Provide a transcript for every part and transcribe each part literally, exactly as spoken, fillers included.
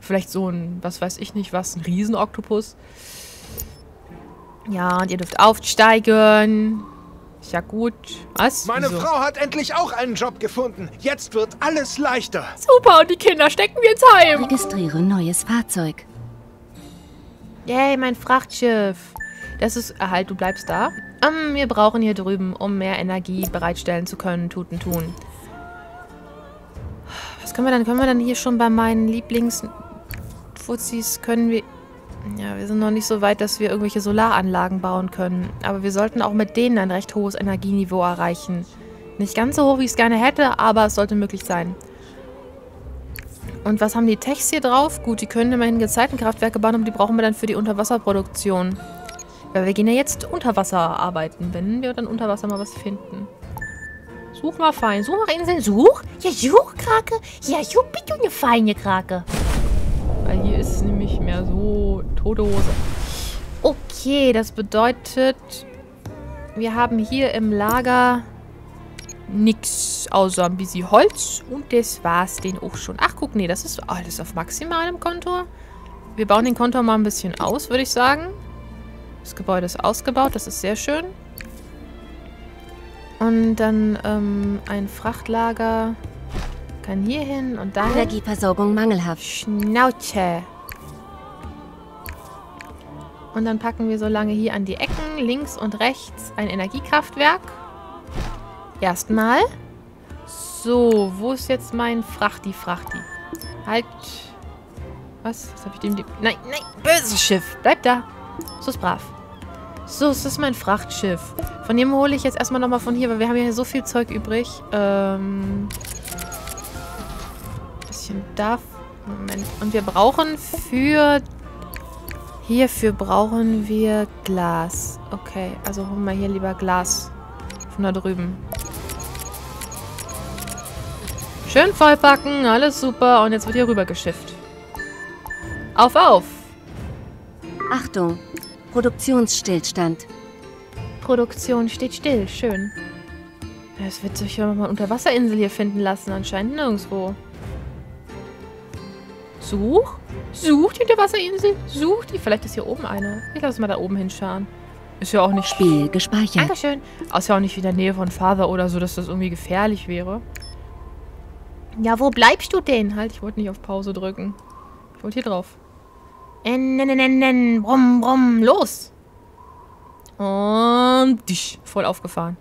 Vielleicht so ein, was weiß ich nicht was, ein Riesenoktopus. Ja, und ihr dürft aufsteigen. Ist ja gut. Was? Meine Wieso? Frau hat endlich auch einen Job gefunden. Jetzt wird alles leichter. Super, und die Kinder stecken wir ins Heim. Registriere neues Fahrzeug. Yay, mein Frachtschiff. Das ist... Ah, halt, du bleibst da. Um, wir brauchen hier drüben, um mehr Energie bereitstellen zu können, tun, tun. Was können wir dann? Können wir dann hier schon bei meinen Lieblingsfuzis, können wir... Ja, wir sind noch nicht so weit, dass wir irgendwelche Solaranlagen bauen können. Aber wir sollten auch mit denen ein recht hohes Energieniveau erreichen. Nicht ganz so hoch, wie ich es gerne hätte, aber es sollte möglich sein. Und was haben die Techs hier drauf? Gut, die können immerhin Gezeitenkraftwerke bauen, aber die brauchen wir dann für die Unterwasserproduktion. Weil wir gehen ja jetzt unter Wasser arbeiten, wenn wir dann unter Wasser mal was finden. Such mal fein. Such nach Inseln. Such? Ja, such, Krake. Ja, such bitte eine feine Krake. Weil hier ist es nämlich mehr so tote Hose. Okay, das bedeutet, wir haben hier im Lager nichts außer ein bisschen Holz. Und das war's den auch schon. Ach, guck, nee, das ist alles auf maximalem Kontur. Wir bauen den Kontur mal ein bisschen aus, würde ich sagen. Das Gebäude ist ausgebaut, das ist sehr schön. Und dann ähm, ein Frachtlager kann hier hin und dahin. Energieversorgung mangelhaft. Schnauze. Und dann packen wir so lange hier an die Ecken, links und rechts, ein Energiekraftwerk. Erstmal. So, wo ist jetzt mein Frachti, Frachti? Halt. Was? Was habe ich dem... Nein, nein, böses Schiff. Bleib da. So ist brav. So, es ist mein Frachtschiff. Von dem hole ich jetzt erstmal nochmal von hier, weil wir haben ja so viel Zeug übrig. Ähm... Bisschen da... Moment. Und wir brauchen für... Hierfür brauchen wir Glas. Okay, also holen wir hier lieber Glas. Von da drüben. Schön vollpacken, alles super. Und jetzt wird hier rüber geschifft. Auf, auf! Achtung, Produktionsstillstand. Produktion steht still, schön. Es wird sich ja mal eine Unterwasserinsel hier finden lassen, anscheinend nirgendwo. Such? Such die Unterwasserinsel? Such die. Vielleicht ist hier oben eine. Ich lasse mal da oben hinschauen. Ist ja auch nicht... Spiel gespeichert. Dankeschön. Ist ja auch nicht in der Nähe von Father oder so, dass das irgendwie gefährlich wäre. Ja, wo bleibst du denn? Halt, ich wollte nicht auf Pause drücken. Ich wollte hier drauf. Nennen, brumm, brumm, los! Und dich, voll aufgefahren.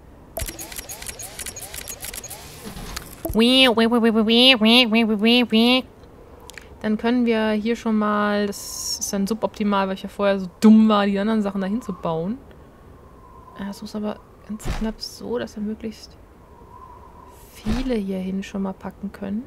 Dann können wir hier schon mal, das ist dann suboptimal, weil ich ja vorher so dumm war, die anderen Sachen dahin zu bauen. Das muss aber ganz knapp so, dass wir möglichst viele hierhin schon mal packen können.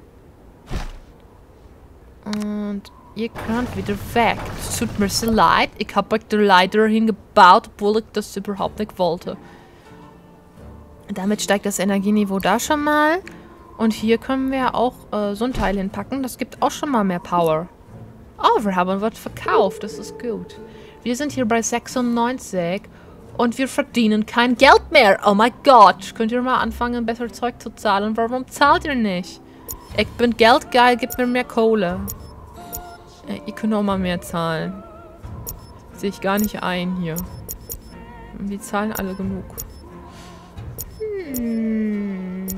Und ihr könnt wieder weg. Es tut mir so leid. Ich habe euch den Leiter hingebaut, obwohl ich das überhaupt nicht wollte. Damit steigt das Energieniveau da schon mal. Und hier können wir auch äh, so ein Teil hinpacken. Das gibt auch schon mal mehr Power. Oh, wir haben was verkauft. Das ist gut. Wir sind hier bei sechsundneunzig. Und wir verdienen kein Geld mehr. Oh mein Gott. Könnt ihr mal anfangen, besser Zeug zu zahlen? Warum zahlt ihr nicht? Ich bin geldgeil, gib mir mehr Kohle. Ja, ihr könnt auch mal mehr zahlen. Sehe ich gar nicht ein hier. Die zahlen alle genug. Hm.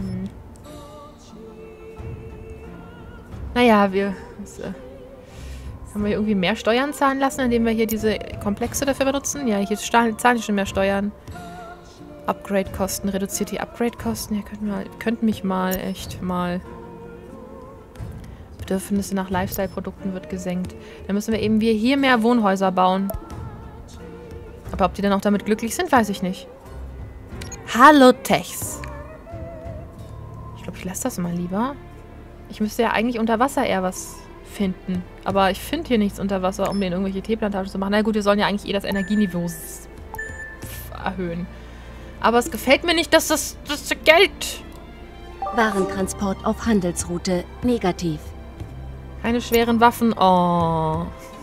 Naja, wir... Das, äh, haben wir hier irgendwie mehr Steuern zahlen lassen, indem wir hier diese Komplexe dafür benutzen? Ja, hier zahlen die schon mehr Steuern. Upgrade-Kosten, reduziert die Upgrade-Kosten. Ihr könnt, mal, könnt mich mal echt mal... Bedürfnisse nach Lifestyle-Produkten wird gesenkt. Dann müssen wir eben wir hier mehr Wohnhäuser bauen. Aber ob die dann auch damit glücklich sind, weiß ich nicht. Hallo, Techs. Ich glaube, ich lasse das mal lieber. Ich müsste ja eigentlich unter Wasser eher was finden. Aber ich finde hier nichts unter Wasser, um denen irgendwelche Teeplantagen zu machen. Na gut, wir sollen ja eigentlich eh das Energieniveau erhöhen. Aber es gefällt mir nicht, dass das, das Geld... Warentransport auf Handelsroute negativ. Keine schweren Waffen. Oh.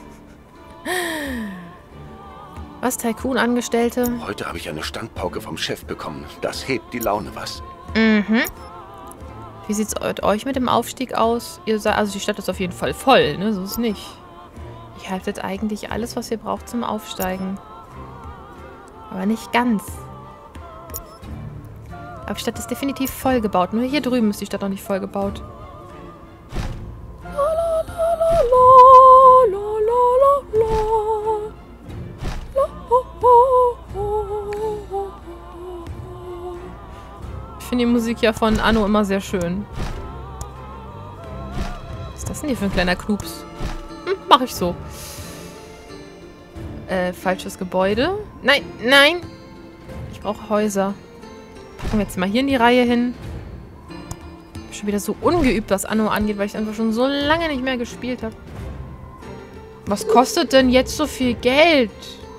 Was, Tycoon-Angestellte? Heute habe ich eine Standpauke vom Chef bekommen. Das hebt die Laune was. Mhm. Wie sieht es mit euch mit dem Aufstieg aus? Ihr seid, also die Stadt ist auf jeden Fall voll, ne? So ist es nicht. Ihr haltet eigentlich alles, was ihr braucht zum Aufsteigen. Aber nicht ganz. Aber die Stadt ist definitiv voll gebaut. Nur hier drüben ist die Stadt noch nicht voll gebaut. Ich finde die Musik ja von Anno immer sehr schön. Was ist das denn hier für ein kleiner Knups? Hm, mach ich so. Äh, falsches Gebäude. Nein, nein. Ich brauche Häuser. Packen wir jetzt mal hier in die Reihe hin. Ich bin schon wieder so ungeübt, was Anno angeht, weil ich einfach schon so lange nicht mehr gespielt habe. Was kostet denn jetzt so viel Geld?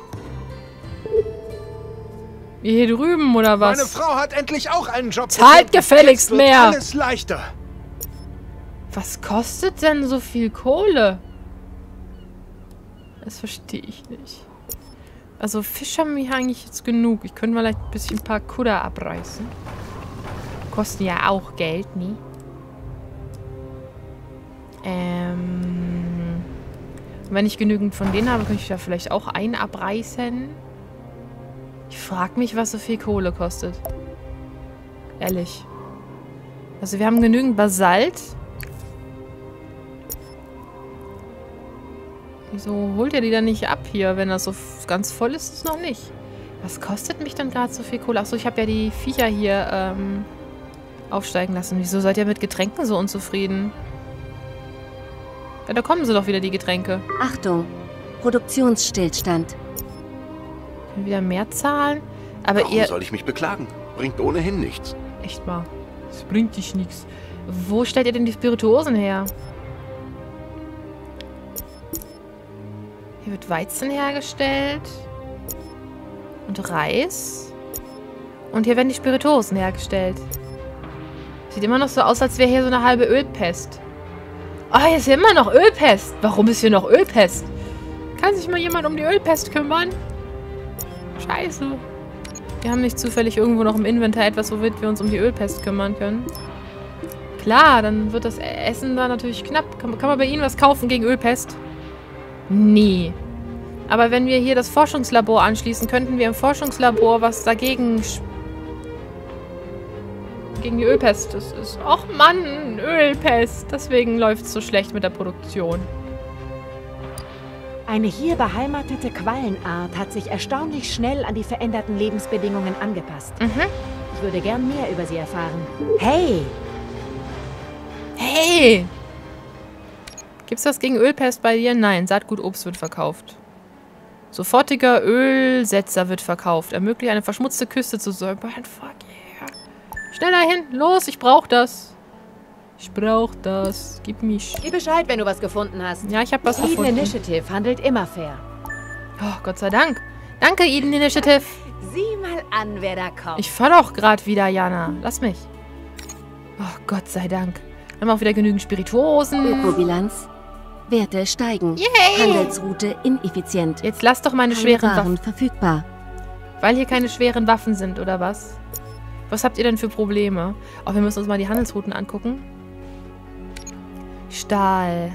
Wie hier drüben, oder was? Meine Frau hat endlich auch einen Job. Zahlt gefälligst Jetzt wird mehr. Alles leichter. Was kostet denn so viel Kohle? Das verstehe ich nicht. Also Fisch haben wir hier eigentlich jetzt genug. Ich könnte vielleicht ein bisschen ein paar Kutter abreißen. Kosten ja auch Geld, nie. Ähm... Wenn ich genügend von denen habe, könnte ich da vielleicht auch einen abreißen. Ich frage mich, was so viel Kohle kostet. Ehrlich. Also wir haben genügend Basalt. Wieso holt ihr die dann nicht ab hier, wenn das so ganz voll ist? Ist es noch nicht. Was kostet mich dann gerade so viel Kohle? Achso, ich habe ja die Viecher hier ähm, aufsteigen lassen. Wieso seid ihr mit Getränken so unzufrieden? Ja, da kommen sie doch wieder, die Getränke. Achtung, Produktionsstillstand. Können wieder mehr zahlen? Aber Warum ihr... soll ich mich beklagen? Bringt ohnehin nichts. Echt mal. Das bringt dich nichts. Wo stellt ihr denn die Spirituosen her? Hier wird Weizen hergestellt. Und Reis. Und hier werden die Spirituosen hergestellt. Sieht immer noch so aus, als wäre hier so eine halbe Ölpest. Oh, hier ist hier immer noch Ölpest. Warum ist hier noch Ölpest? Kann sich mal jemand um die Ölpest kümmern? Scheiße. Wir haben nicht zufällig irgendwo noch im Inventar etwas, womit wir uns um die Ölpest kümmern können. Klar, dann wird das Essen da natürlich knapp. Kann, kann man bei Ihnen was kaufen gegen Ölpest? Nee. Aber wenn wir hier das Forschungslabor anschließen, könnten wir im Forschungslabor was dagegen... gegen die Ölpest. Das ist... Och Mann, Ölpest. Deswegen läuft es so schlecht mit der Produktion. Eine hier beheimatete Quallenart hat sich erstaunlich schnell an die veränderten Lebensbedingungen angepasst. Mhm. Ich würde gern mehr über sie erfahren. Hey! Hey! Gibt's was gegen Ölpest bei dir? Nein, Saatgutobst wird verkauft. Sofortiger Ölsetzer wird verkauft. Ermöglicht eine verschmutzte Küste zu säubern. Fuck yeah. Schneller hin, los, ich brauch das. Ich brauch das. Gib mich. Gib Bescheid, wenn du was gefunden hast. Ja, ich hab was Eden gefunden. Initiative handelt immer fair. Oh, Gott sei Dank. Danke, Eden Initiative. Sieh mal an, wer da kommt. Ich fahr doch gerade wieder, Jana. Lass mich. Oh, Gott sei Dank. Haben wir auch wieder genügend Spirituosen. Ökobilanz. Werte steigen. Yay! Handelsroute ineffizient. Jetzt lass doch meine Keine schweren Waren Waffen. verfügbar. Weil hier keine schweren Waffen sind, oder was? Was habt ihr denn für Probleme? Oh, wir müssen uns mal die Handelsrouten angucken. Stahl.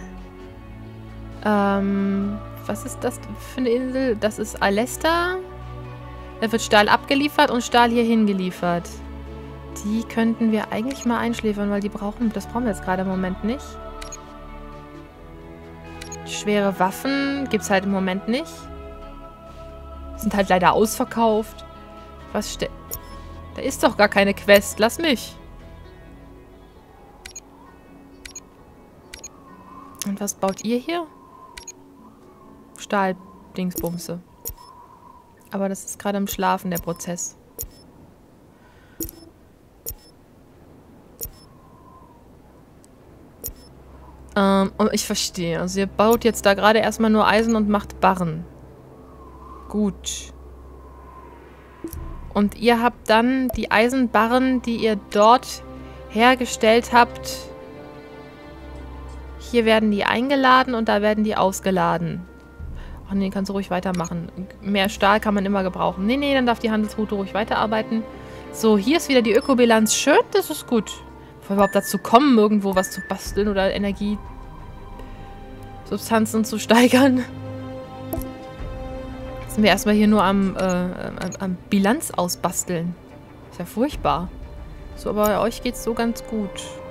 Ähm, was ist das für eine Insel? Das ist Alesta. Da wird Stahl abgeliefert und Stahl hier hingeliefert. Die könnten wir eigentlich mal einschläfern, weil die brauchen, das brauchen wir jetzt gerade im Moment nicht. Schwere Waffen gibt es halt im Moment nicht. Sind halt leider ausverkauft. Was ste... Da ist doch gar keine Quest. Lass mich. Und was baut ihr hier? Stahl-Dingsbumse. Aber das ist gerade im Schlafen, der Prozess. Ähm, und ich verstehe. Also ihr baut jetzt da gerade erstmal nur Eisen und macht Barren. Gut. Und ihr habt dann die Eisenbarren, die ihr dort hergestellt habt. Hier werden die eingeladen und da werden die ausgeladen. Ach nee, kannst du ruhig weitermachen. Mehr Stahl kann man immer gebrauchen. Nee, nee, dann darf die Handelsroute ruhig weiterarbeiten. So, hier ist wieder die Ökobilanz. Schön, das ist gut. wir überhaupt dazu kommen, irgendwo was zu basteln oder Energiesubstanzen zu steigern. Jetzt sind wir erstmal hier nur am, äh, am, am Bilanz ausbasteln. Ist ja furchtbar. So, aber bei euch geht's so ganz gut.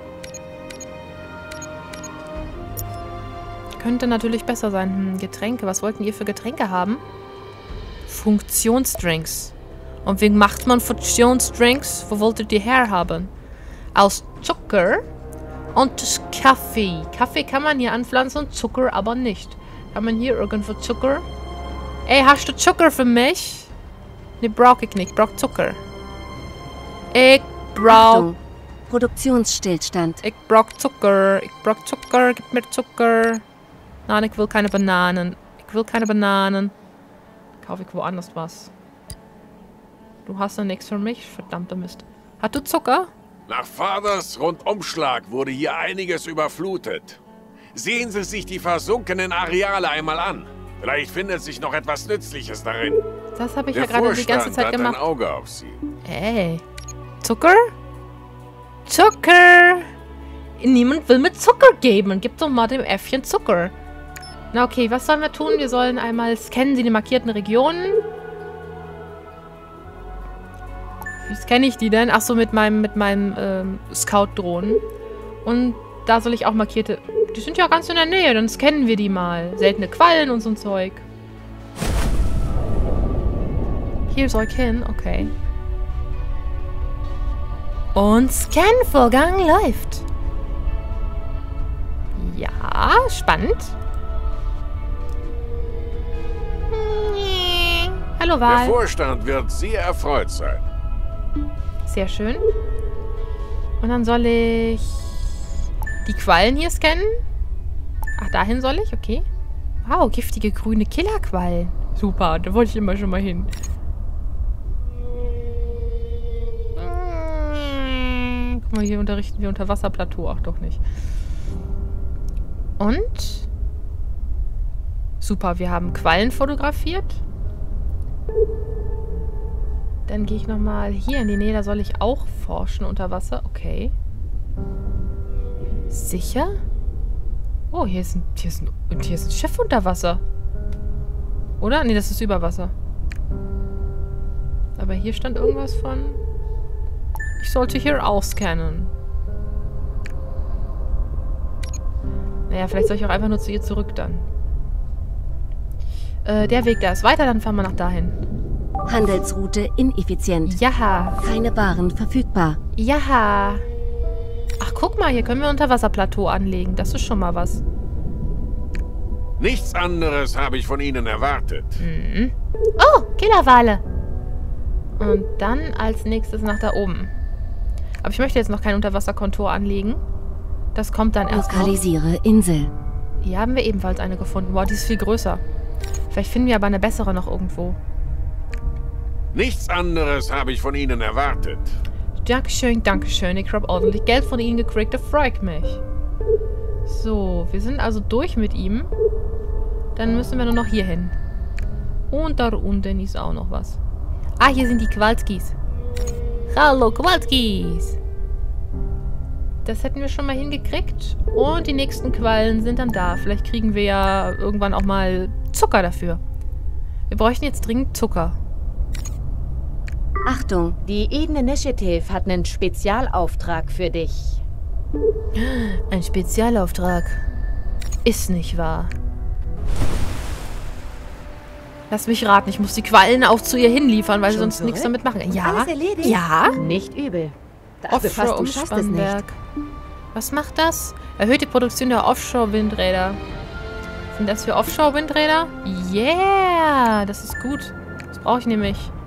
Könnte natürlich besser sein. Hm, Getränke. Was wollten ihr für Getränke haben? Funktionsdrinks. Und wie macht man Funktionsdrinks? Wo wolltet ihr herhaben? Aus Zucker und Kaffee. Kaffee kann man hier anpflanzen, Zucker aber nicht. Kann man hier irgendwo Zucker? Ey, hast du Zucker für mich? Ne, brauch ich nicht. Ich brauch Zucker. Ich brauch... Achtung. Produktionsstillstand. Ich brauch Zucker. Ich brauch Zucker. Gib mir Zucker. Nein, ich will keine Bananen. Ich will keine Bananen. Kaufe ich woanders was. Du hast ja nichts für mich, verdammter Mist. Hast du Zucker? Nach Vaters Rundumschlag wurde hier einiges überflutet. Sehen Sie sich die versunkenen Areale einmal an. Vielleicht findet sich noch etwas Nützliches darin. Das habe ich Der ja gerade die ganze Vorstand Zeit hat gemacht. ein Auge auf Sie. Ey. Zucker? Zucker! Niemand will mir Zucker geben. Gib doch mal dem Äffchen Zucker. Na okay, was sollen wir tun? Wir sollen einmal scannen Sie die markierten Regionen. Wie scanne ich die denn? Ach so, mit meinem, mit meinem ähm, Scout-Drohnen. Und da soll ich auch markierte... Die sind ja ganz in der Nähe, dann scannen wir die mal. Seltene Quallen und so ein Zeug. Hier soll ich hin, okay. Und Scan-Vorgang läuft. Ja, spannend. Hallo, Der Wal. Vorstand wird sehr erfreut sein. Sehr schön. Und dann soll ich die Quallen hier scannen. Ach, dahin soll ich? Okay. Wow, giftige grüne Killerquallen. Super, da wollte ich immer schon mal hin. Guck mal, hier unterrichten wir Unterwasserplateau. Ach, doch nicht. Und? Super, wir haben Quallen fotografiert. Dann gehe ich nochmal hier in die Nähe. Da soll ich auch forschen unter Wasser. Okay. Sicher? Oh, hier ist ein, hier ist ein, und hier ist ein Schiff unter Wasser. Oder? Nee, das ist über Wasser. Aber hier stand irgendwas von... Ich sollte hier ausscannen. Naja, vielleicht soll ich auch einfach nur zu ihr zurück dann. Äh, der Weg da ist weiter, dann fahren wir nach dahin. Handelsroute ineffizient. Ja. Keine Waren verfügbar. Ja. Ach, guck mal, hier können wir Unterwasserplateau anlegen. Das ist schon mal was. Nichts anderes habe ich von Ihnen erwartet. Mhm. Oh, Killerwale. Und dann als nächstes nach da oben. Aber ich möchte jetzt noch kein Unterwasserkontor anlegen. Das kommt dann erst noch. Lokalisiere Insel. Hier haben wir ebenfalls eine gefunden. Wow, die ist viel größer. Vielleicht finden wir aber eine bessere noch irgendwo. Nichts anderes habe ich von Ihnen erwartet. Dankeschön, Dankeschön. Ich habe ordentlich Geld von Ihnen gekriegt. Das freut mich. So, wir sind also durch mit ihm. Dann müssen wir nur noch hier hin. Und da unten ist auch noch was. Ah, hier sind die Kowalskis. Hallo, Kowalskis. Das hätten wir schon mal hingekriegt. Und die nächsten Quallen sind dann da. Vielleicht kriegen wir ja irgendwann auch mal Zucker dafür. Wir bräuchten jetzt dringend Zucker. Achtung. Die Eden Initiative hat einen Spezialauftrag für dich. Ein Spezialauftrag. Ist nicht wahr. Lass mich raten, ich muss die Quallen auch zu ihr hinliefern, weil sie Schon sonst zurück? nichts damit machen. Ja. Alles erledigt? Ja. Nicht übel. Dachte fast, du schaffst es nicht. Offshore-Umspannwerk. Was macht das? Erhöht die Produktion der Offshore-Windräder. Sind das für Offshore-Windräder? Yeah, das ist gut. Das brauche ich nämlich.